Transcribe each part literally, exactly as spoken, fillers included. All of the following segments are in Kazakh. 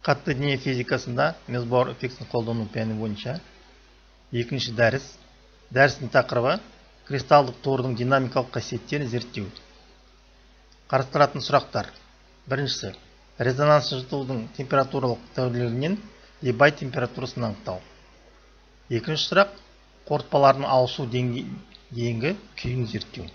Қатты дене физикасында Мезбауэр эффектісін қолдану пәні бойынша екінші дәріс. Дәрістің тақырыбы кристалдық тордың динамикалық қасиеттерін зерттеу. Қарастыратын сұрақтар. Біріншісі, резонанс жылытудың температуралық тәуелділігінен Дебай температурасын анықтау. Екінші сұрақ, қорытпалардың ауысу дейінгі күйін зерттеу.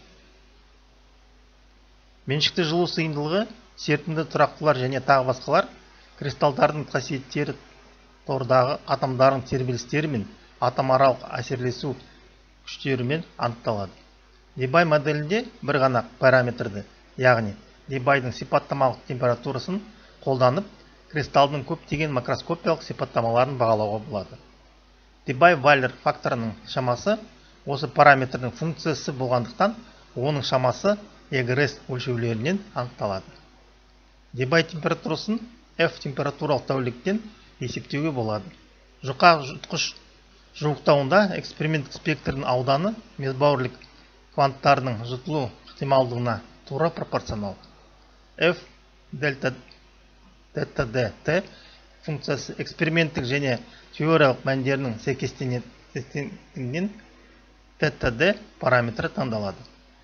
Меншікті жылу сыйымдылығы, серпімді тұрақтылар және тағы басқалар кристалдардың қасиеттері тордағы атомдардың тербелістері мен атомаралық әсерлесу күштерімен анықталады. Дебай моделінде бір ғана параметрді, яғни Дебайдың сипаттамалық температурасын қолданып, кристалдың көптеген макроскопиялық сипаттамаларын бағалауға болады. Дебай-Вайлер факторының шамасы осы параметрдің функциясы болғандықтан, оның шамасы эгрс өлшеулерінен анықталады. Дебай температурасын F температуралық тәуліктен есептеуге болады. Жұқа жұтқыш жуықтауында эксперименттік спектрдің ауданы Мезбауэрлік кванттарының жұтылу ықтималдығына тура пропорционал. F дельта dt функциясы эксперименттік және теориялық мәндерінің сәйкестігінен θd параметрі таңдалады.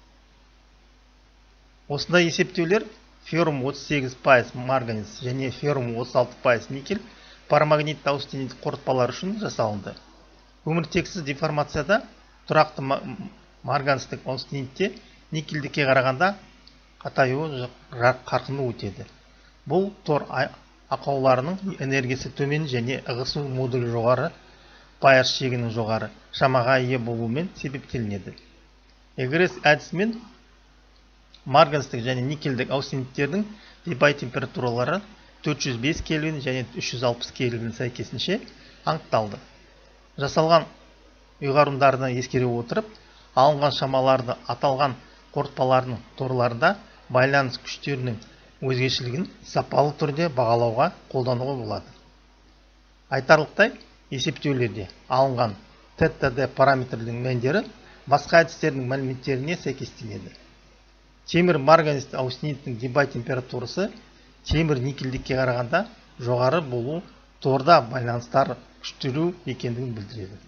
Осындай есептеулер феррум отыз сегіз пайыз марганец және феррум отыз алты пайыз никель парамагнитті аустенит қорытпалар үшін жасалынды. Көміртексіз деформацияда тұрақты марганцтік аустенитте никельдікке қарағанда қатаюы қарқынды өтеді. Бұл тор ақауларының энергиясы төмен және ығысу модулі жоғары, пайыз шегінің жоғары шамаға ие болуымен себептелінеді. эгрс әдісімен марганцтік және никельдік аустениттердің Дебай температуралары төрт жүз бес кельвин және үш жүз алпыс кельвин сәйкесінше анықталды. Жасалған ұйғарымдарды ескере отырып, алынған шамаларды аталған қорытпалардың торларында байланыс күштерінің өзгешілігін сапалы түрде бағалауға қолдануға болады. Айтарлықтай есептеулерде алынған θd параметрлерінің мәндері басқа әдістердің мәліметтеріне сәйкестенеді. Темір марганец аустениттің Дебай температурасы темір никельдікке қарағанда жоғары болу торда байланыстар күштіру екендігін білдіреді.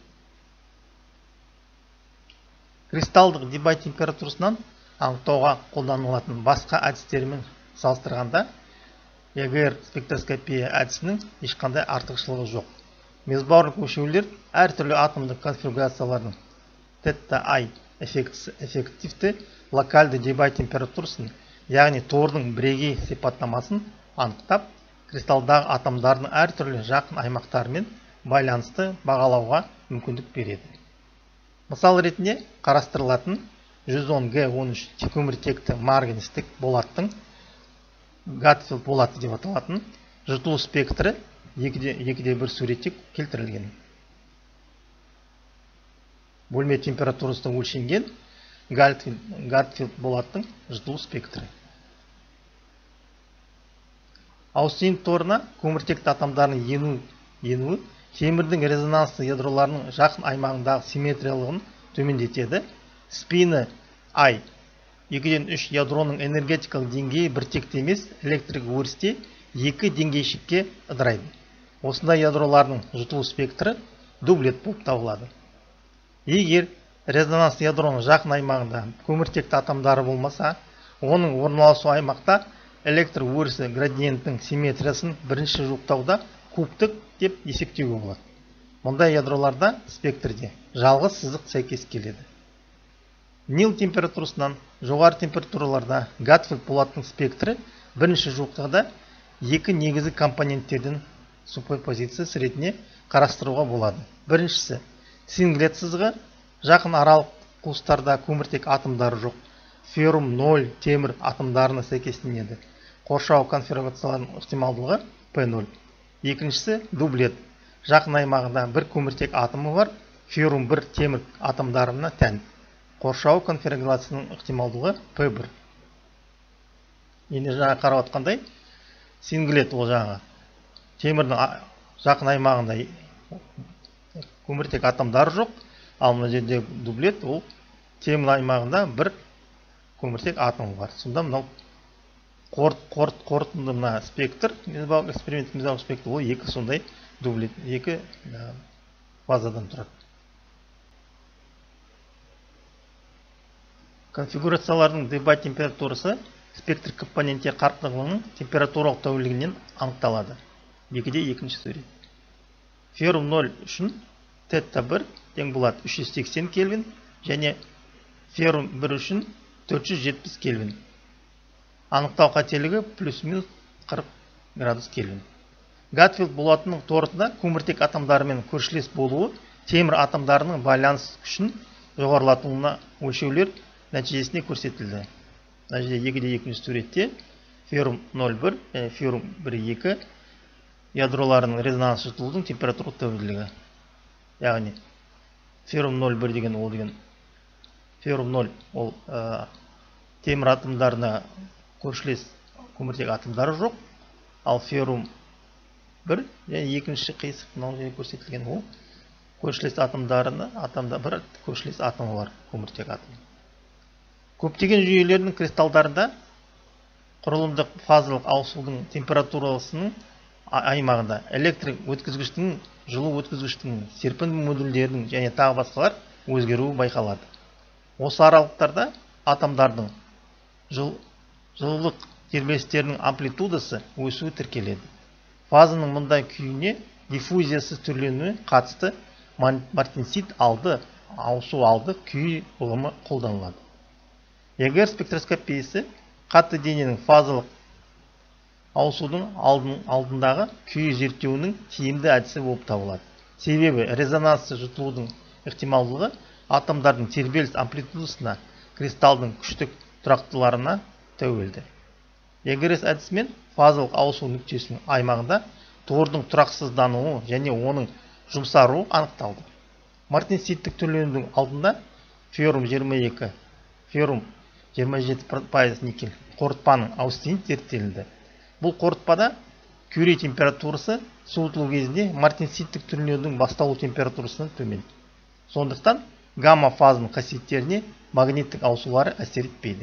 Кристалдық Дебай температурасынан анықтауға қолданылатын басқа әдістермен салыстырғанда эгр спектроскопия әдісінің ешқандай артықшылығы жоқ. Мезбауэрлік өлшеулер әртүрлі атомдық конфигурациялардың θi эффектісі эффективті локальды Дебай температурасын, яғни тордың бірегей сипаттамасын анықтап, кристалдағы атомдардың әртүрлі жақын аймақтарымен байланысты бағалауға мүмкіндік береді. Мысал ретінде қарастырылатын жүз он гэ он үш көміртекті марганецтік болаттың Гатфилд болаты деп аталатын жұтылу спектрі екіде бір суретте келтірілген. Бөлме температурасында өлшенген Гатфилд болаттың жұтылу спектрі. Аустенит торына көміртекті атомдардың енуі темірдің резонансты ядроларының жақын аймағындағы симметриялығын төмендетеді. Спині I екіден үш ядроның энергетикалық деңгейі біртекті емес, электрик өрісте екі деңгейшікке ыдырайды. Осындай ядролардың жұтылу спектрі дублет болып табылады. Егер резонанс ядроның жақын аймағында көміртекті атомдары болмаса, оның орналасу аймақта электр өрісі градиенттің симметриясын бірінші жуықтауда кубтық деп есептеуге болады. Мұндай ядроларда спектрде жалғыз сызық сәйкес келеді. Нил температурасынан жоғары температураларда Гатфилд болаттың спектрі бірінші жуықтықта екі негізгі компоненттердің суперпозициясы ретінде қарастыруға болады. Біріншісі, синглет сызығы, жақын аралық қуыстарда көміртек атомдары жоқ, феррум нөл темір атомдарына сәйкестенеді. Қоршау конфигурацияларының ықтималдылығы пэ нөл. Екіншісі, дублет, жақын аймағында бір көміртек атомы бар, феррум бір темір атомдарына тән. Қоршау конфигурациясының ықтималдылығы пэ бір. Енді жаңа қарап отқандай, синглет ол жаңа темірдің жақын аймағында көміртек атомдары жоқ, ал мына жерде дублет ол темір аймағында бір көміртек атомы бар. Сонда мынау қорытынды мына спектр, эксперимент мезбалық спектр, ол екі сондай дублет, екі фазадан тұрады. Конфигурациялардың дебай температурасы спектр компонентте қарқындылығының температуралық тәуелділігінен анықталады. екіде екінші сурет. Феррум нөл үшін тетта бір тең болады үш жүз сексен кельвин және феррум бір үшін төрт жүз жетпіс кельвин. Анықтау қателігі плюс-минус қырық градус кельвин. Гатфилд болатының торытында көміртек атомдарымен көршілес болуы темір атомдарының байланыс күшін жоғарылатуына өлшеулер нәтижесінде көрсетілді. Нәтижеде екіде екінші суретте феррум нөл бір және феррум бір екі ядроларының резонанс жытылудың температура тәуелділігі. Яғни феррум нөл бір деген ол деген феррум нөл ол ә, темір атомдарына көршілес көміртек атомдары жоқ, ал феррум бір және екінші қисық мынау жерде көрсетілген ол көршілес атомдарына атомда бір көршілес атомы бар көміртек атомы. Көптеген жүйелердің кристалдарында құрылымдық фазалық ауысудың температурасының аймағында электрик өткізгіштің, жылу өткізгіштің, серпінді модульдердің және тағы басқалар өзгеруі байқалады. Осы аралықтарда атомдардың жыл, жылылық тербелістерінің амплитудасы өсуі тіркеледі. Фазаның мұндай күйіне диффузиясыз түрленуі қатысты мартенсит алды, ауысу алды күй ұғымы қолданылады. Егер спектроскопиясы қатты дененің фазалық ауысудың алдын, алдындағы күйі зерттеуінің тиімді әдісі болып табылады. Себебі резонансты жұтылудың ықтималдылығы атомдардың тербеліс амплитудасына, кристалдың күштік тұрақтыларына тәуелді. Егерес әдісімен фазалық ауысу нүктесінің аймағында тордың тұрақсыздануы және оның жұмсаруы анықталды. Мартенситтік түрленудің алдында феррум жиырма екі, феррум жиырма жеті пайыз никель қорытпаның аустинит зерттелінді. Бұл қорытпада Кюри температурасы суытылу кезінде мартенситтік түрленудің басталу температурасынан төмен. Сондықтан гамма фазының қасиеттеріне магниттік ауысулары әсер етпейді.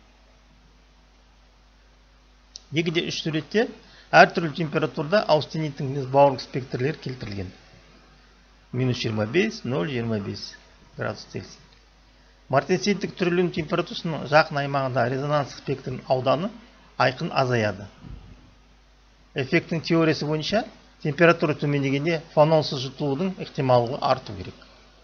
Екіде үш суретте әртүрлі температурада аустиниттің мезбауырлық спектрлер келтірілген. минус жиырма бес, нөл жиырма бес градус Цельсий. Мартенситтік түрлену температурасының жақын аймағында резонанс спектрінің ауданы айқын азаяды. Эффекттің теориясы бойынша температура төмендегенде фононсыз жұтылудың ықтималдығы арту керек.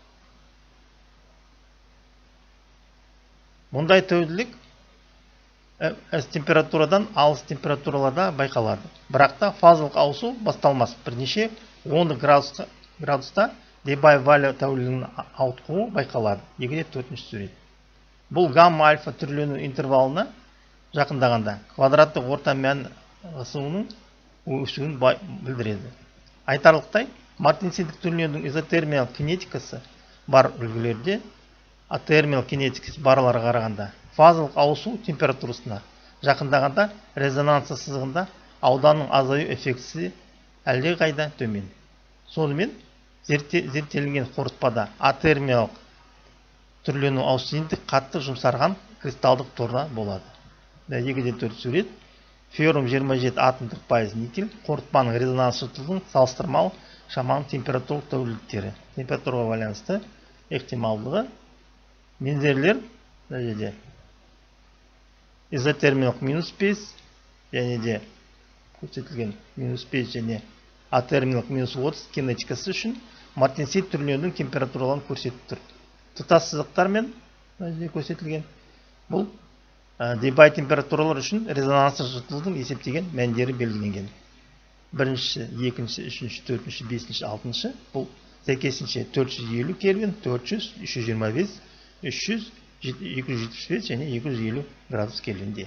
Мұндай тәуелділік әс температурадан алыс температураларда байқалады. Бірақ та фазалық ауысу басталмас. Бірнеше он градуста Дебай-Вале тәуелділігінің ауытқуы байқалады. Екіде төртінші сурет. Бұл гамма-альфа түрлену интервалына жақындағанда квадраттық орта мән ысуының өсуін білдіреді. Айтарлықтай, мартенситтік түрленудің изотермиялық кинетикасы бар үлгілерде атермиялық кинетикасы барларға қарағанда фазалық ауысу температурасына жақындағанда резонансы сызығында ауданның азаю эффектісі әлде қайда төмен. Сонымен зерттелінген қорытпада атермиялық түрлену аустиниттік қатты жұмсарған кристалдық торда болады. Екіде төрт сурет. Феррум жиырма жеті атомдық пайыз никель қорытпаның резонанс жұтылудың салыстырмалы шаманың температуралық тәуелділіктері. Температураға байланысты ықтималдығы мензерлер дәрежеде изотермиялық минус бес және де көрсетілген минус бес және атермиялық минус отыз кинетикасы үшін мартенсит түрленудің температураларын көрсетіп тұр. Тұтас сызықтармен көрсетілген бұл Дебай температуралар үшін резонансы жұтылудың есептеген мәндері белгіленген. Бірінші, екінші, үшінші, төртінші, бесінші, алтыншы бұл сәйкесінше төрт жүз елу кельвин, төрт жүз, үш жүз жиырма бес, үш жүз, екі жүз жетпіс бес және екі жүз елу градус кельвинде.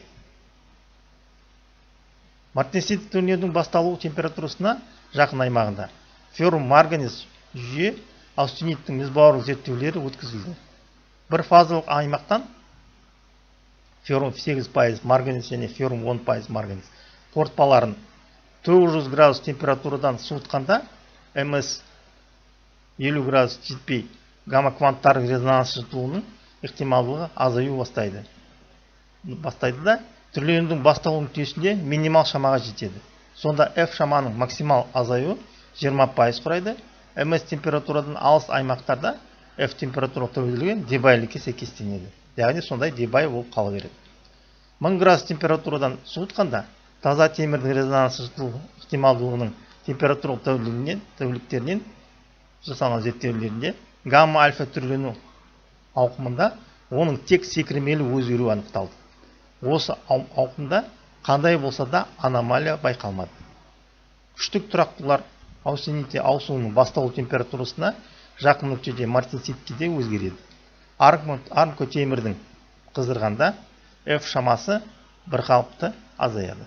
Мартенситтік түрленудің басталу температурасына жақын аймағында феррум марганец жүйе аустиниттің мезбауырлық зерттеулері өткізілді. Бір фазалық аймақтан феррум сегіз пайыз марганец және феррум он пайыз марганец қорытпаларын тоғыз жүз градус температурадан суытқанда МС елу градус жетпей гамма кванттардың резонанс жұтылуының ықтималдығы азаю бастайды. Бастайды да түрленудің басталу нүктесінде минимал шамаға жетеді. Сонда F шаманың максимал азаюы жиырма пайыз құрайды. эм эс температурадан алыс аймақтарда F температура тәуелділігі дебайлікке сәйкестенеді. Яғни сондай дебай болып қала береді. мың градус температурадан суытқанда таза темірдің резонансы жылу ықтималдылығының температура тәуелділігінен тәуелдіктерінен жасалған зерттеулерінде гамма альфа түрлену ауқымында оның тек секірмелі өзгеру анықталды. Осы ауқымда қандай болса да аномалия байқалмады. Күштік тұрақтылар аусинити ауысуының басталу температурасына жақын нүктеде мартенситкеде өзгереді. Арнко темірдің қыздырғанда F шамасы бірқалыпты азаяды.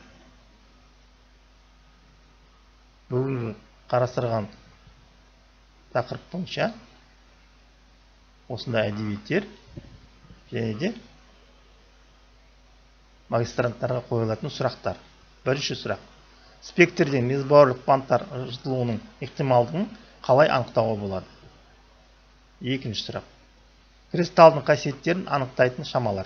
Бүгінгі қарастырған тақырып бойынша осындай әдебиеттер және де магистранттарға қойылатын сұрақтар. Бірінші сұрақ. Спектрден мезбауырлық банттар жытылуының ықтималдығын қалай анықтауға болады? Екінші сұрақ. Кристалдың қасиеттерін анықтайтын шамалар.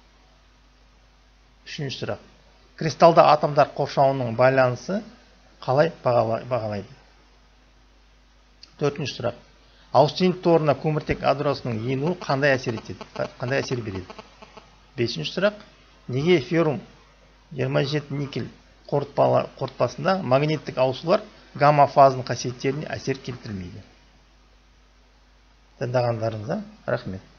Үшінші сұрақ. Кристалда атомдар қоршауының байланысы қалай бағалайды? Төртінші сұрақ. Аустинит торына көміртек ядросының енуі қандай әсер етеді? Қандай әсер береді? Бесінші сұрақ. Неге феррум жиырма жеті никель қорытпасында магниттік ауысулар гамма фазының қасиеттеріне әсер келтірмейді? Тыңдағандарыңызға рахмет.